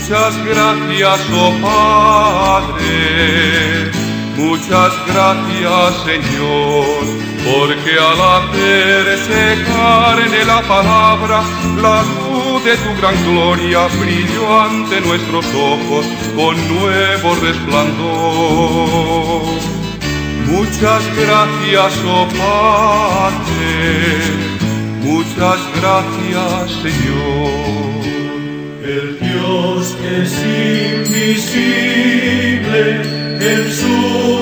Muchas gracias, oh Padre, muchas gracias, Señor, porque al hacerse carne la palabra, la luz de tu gran gloria brilló ante nuestros ojos con nuevo resplandor. Muchas gracias, oh Padre, muchas gracias, Señor. El Dios que es invisible en su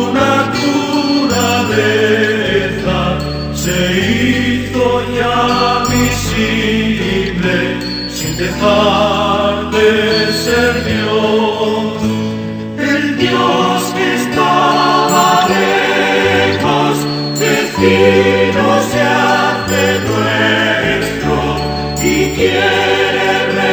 naturaleza se hizo ya visible sin dejar de ser Dios. El Dios que estaba lejos, vecino se hace nuestro y quiere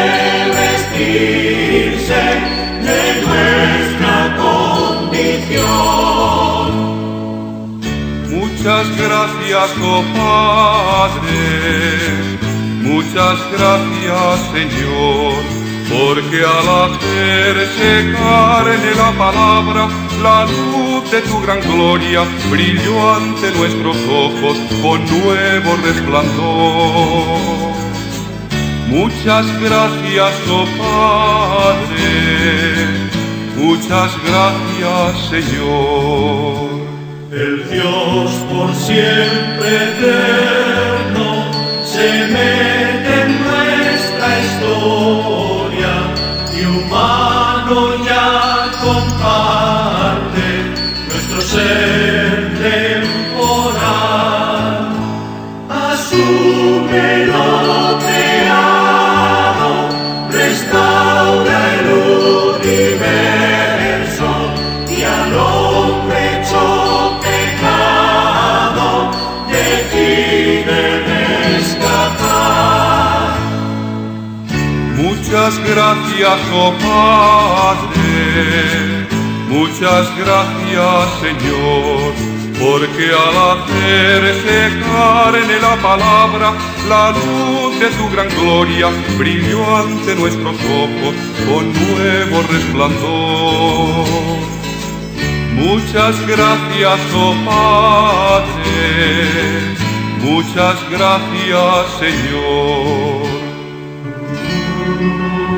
revestirse de nuestra condición. Muchas gracias, oh Padre, muchas gracias, Señor, porque al hacerse carne la palabra, la luz de tu gran gloria brilló ante nuestros ojos con nuevo resplandor. Muchas gracias, oh Padre, muchas gracias, Señor. El Dios por siempre eterno se mete en nuestra historia y humano ya comparte nuestro ser temporal. Asume lo creado, restaura el universo y al hombre hecho pecado decide rescatar. Muchas gracias, oh Padre, muchas gracias, Señor, porque al hacerse carne la palabra, la luz de tu gran gloria brilló ante nuestros ojos con nuevo resplandor. Muchas gracias, oh Padre, muchas gracias, Señor.